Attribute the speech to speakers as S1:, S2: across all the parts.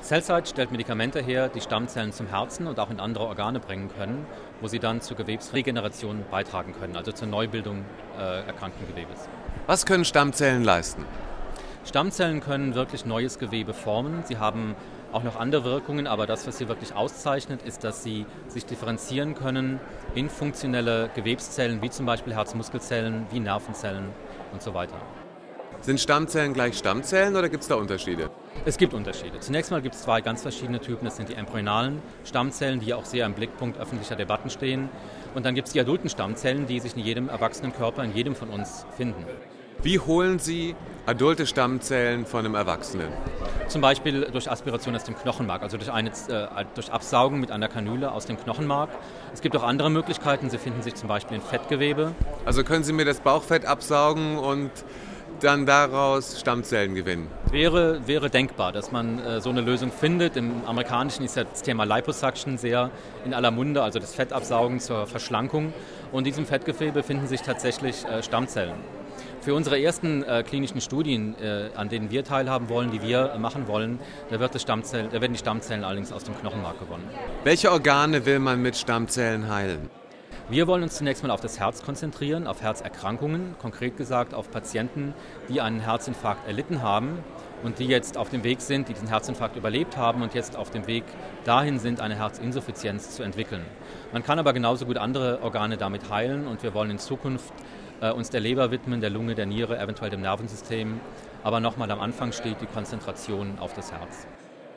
S1: Cellcyte stellt Medikamente her, die Stammzellen zum Herzen und auch in andere Organe bringen können, wo sie dann zur Gewebsregeneration beitragen können, also zur Neubildung erkrankten Gewebes.
S2: Was können Stammzellen leisten?
S1: Stammzellen können wirklich neues Gewebe formen. Sie haben auch noch andere Wirkungen, aber das, was sie wirklich auszeichnet, ist, dass sie sich differenzieren können in funktionelle Gewebszellen, wie zum Beispiel Herzmuskelzellen, wie Nervenzellen und so weiter.
S2: Sind Stammzellen gleich Stammzellen oder gibt es da Unterschiede?
S1: Es gibt Unterschiede. Zunächst mal gibt es zwei ganz verschiedene Typen. Das sind die embryonalen Stammzellen, die auch sehr im Blickpunkt öffentlicher Debatten stehen. Und dann gibt es die adulten Stammzellen, die sich in jedem erwachsenen Körper, in jedem von uns finden.
S2: Wie holen Sie adulte Stammzellen von einem Erwachsenen?
S1: Zum Beispiel durch Aspiration aus dem Knochenmark, also durch Absaugen mit einer Kanüle aus dem Knochenmark. Es gibt auch andere Möglichkeiten. Sie finden sich zum Beispiel in Fettgewebe.
S2: Also können Sie mir das Bauchfett absaugen und dann daraus Stammzellen gewinnen?
S1: Wäre denkbar, dass man so eine Lösung findet. Im Amerikanischen ist ja das Thema Liposuction sehr in aller Munde, also das Fettabsaugen zur Verschlankung. Und in diesem Fettgewebe finden sich tatsächlich Stammzellen. Für unsere ersten klinischen Studien, an denen wir teilhaben wollen, die wir machen wollen, da werden die Stammzellen allerdings aus dem Knochenmark gewonnen.
S2: Welche Organe will man mit Stammzellen heilen?
S1: Wir wollen uns zunächst mal auf das Herz konzentrieren, auf Herzerkrankungen, konkret gesagt auf Patienten, die einen Herzinfarkt erlitten haben und die jetzt auf dem Weg sind, die diesen Herzinfarkt überlebt haben und jetzt auf dem Weg dahin sind, eine Herzinsuffizienz zu entwickeln. Man kann aber genauso gut andere Organe damit heilen und wir wollen in Zukunft uns der Leber widmen, der Lunge, der Niere, eventuell dem Nervensystem. Aber nochmal am Anfang steht die Konzentration auf das Herz.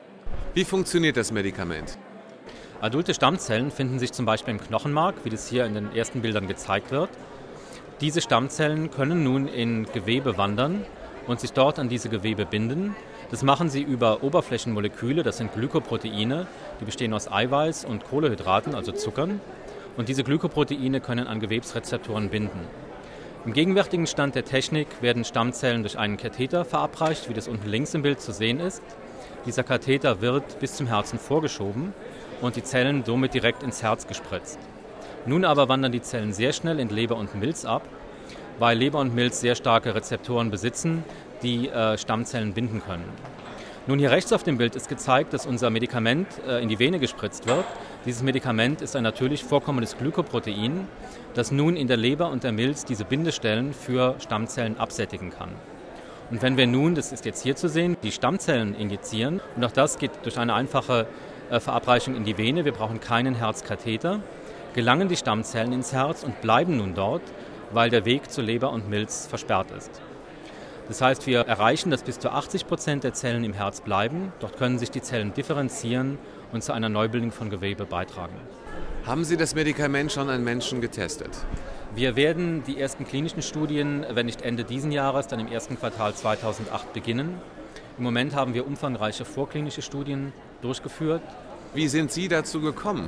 S2: Wie funktioniert das Medikament?
S1: Adulte Stammzellen finden sich zum Beispiel im Knochenmark, wie das hier in den ersten Bildern gezeigt wird. Diese Stammzellen können nun in Gewebe wandern und sich dort an diese Gewebe binden. Das machen sie über Oberflächenmoleküle, das sind Glykoproteine, die bestehen aus Eiweiß und Kohlenhydraten, also Zuckern. Und diese Glykoproteine können an Gewebsrezeptoren binden. Im gegenwärtigen Stand der Technik werden Stammzellen durch einen Katheter verabreicht, wie das unten links im Bild zu sehen ist. Dieser Katheter wird bis zum Herzen vorgeschoben und die Zellen somit direkt ins Herz gespritzt. Nun aber wandern die Zellen sehr schnell in Leber und Milz ab, weil Leber und Milz sehr starke Rezeptoren besitzen, die Stammzellen binden können. Nun hier rechts auf dem Bild ist gezeigt, dass unser Medikament in die Vene gespritzt wird. Dieses Medikament ist ein natürlich vorkommendes Glykoprotein, das nun in der Leber und der Milz diese Bindestellen für Stammzellen absättigen kann. Und wenn wir nun, das ist jetzt hier zu sehen, die Stammzellen injizieren, und auch das geht durch eine einfache Verabreichung in die Vene, wir brauchen keinen Herzkatheter, gelangen die Stammzellen ins Herz und bleiben nun dort, weil der Weg zu Leber und Milz versperrt ist. Das heißt, wir erreichen, dass bis zu 80% der Zellen im Herz bleiben. Dort können sich die Zellen differenzieren und zu einer Neubildung von Gewebe beitragen.
S2: Haben Sie das Medikament schon an Menschen getestet?
S1: Wir werden die ersten klinischen Studien, wenn nicht Ende diesen Jahres, dann im ersten Quartal 2008 beginnen. Im Moment haben wir umfangreiche vorklinische Studien durchgeführt.
S2: Wie sind Sie dazu gekommen?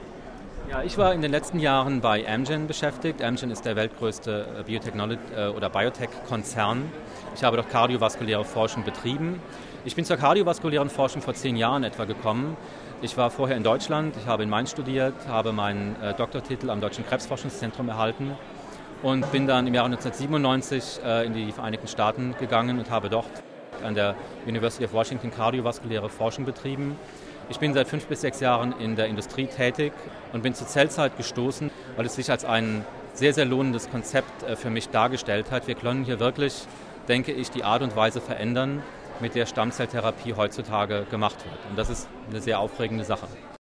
S1: Ja, ich war in den letzten Jahren bei Amgen beschäftigt. Amgen ist der weltgrößte Biotech-Konzern. Ich habe dort kardiovaskuläre Forschung betrieben. Ich bin zur kardiovaskulären Forschung vor 10 Jahren etwa gekommen. Ich war vorher in Deutschland, ich habe in Mainz studiert, habe meinen Doktortitel am Deutschen Krebsforschungszentrum erhalten und bin dann im Jahre 1997 in die Vereinigten Staaten gegangen und habe dort an der University of Washington kardiovaskuläre Forschung betrieben. Ich bin seit 5 bis 6 Jahren in der Industrie tätig und bin zur Cellcyte gestoßen, weil es sich als ein sehr, sehr lohnendes Konzept für mich dargestellt hat. Wir können hier wirklich, denke ich, die Art und Weise verändern, mit der Stammzelltherapie heutzutage gemacht wird. Und das ist eine sehr aufregende Sache.